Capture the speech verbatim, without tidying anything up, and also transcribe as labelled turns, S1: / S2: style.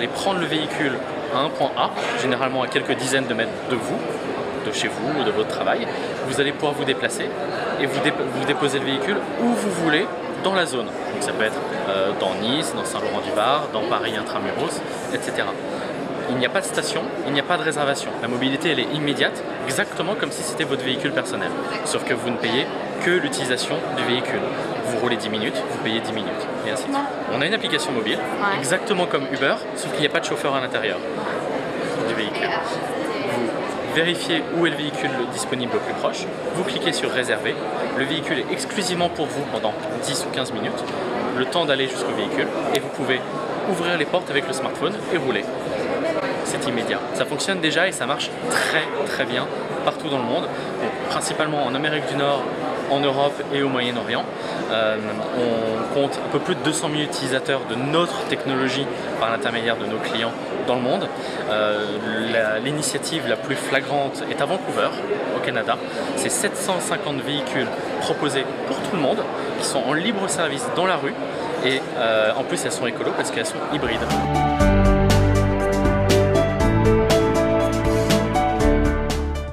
S1: prendre le véhicule à un point A, généralement à quelques dizaines de mètres de vous, de chez vous ou de votre travail. Vous allez pouvoir vous déplacer et vous, dé vous déposer le véhicule où vous voulez dans la zone. Donc ça peut être euh, dans Nice, dans Saint-Laurent-du-Var, dans Paris intramuros, et cetera. Il n'y a pas de station, il n'y a pas de réservation. La mobilité, elle est immédiate, exactement comme si c'était votre véhicule personnel. Sauf que vous ne payez que l'utilisation du véhicule. Vous roulez dix minutes, vous payez dix minutes, et ainsi de suite. On a une application mobile, ouais. exactement comme Uber, sauf qu'il n'y a pas de chauffeur à l'intérieur du véhicule. Vous vérifiez où est le véhicule disponible au plus proche, vous cliquez sur réserver, le véhicule est exclusivement pour vous pendant dix ou quinze minutes, le temps d'aller jusqu'au véhicule, et vous pouvez ouvrir les portes avec le smartphone et rouler. C'est immédiat. Ça fonctionne déjà et ça marche très très bien partout dans le monde, donc, principalement en Amérique du Nord, en Europe et au Moyen-Orient. Euh, on compte un peu plus de deux cent mille utilisateurs de notre technologie par l'intermédiaire de nos clients dans le monde. Euh, L'initiative la, la plus flagrante est à Vancouver, au Canada. C'est sept cent cinquante véhicules proposés pour tout le monde, qui sont en libre service dans la rue et euh, en plus elles sont écolos parce qu'elles sont hybrides.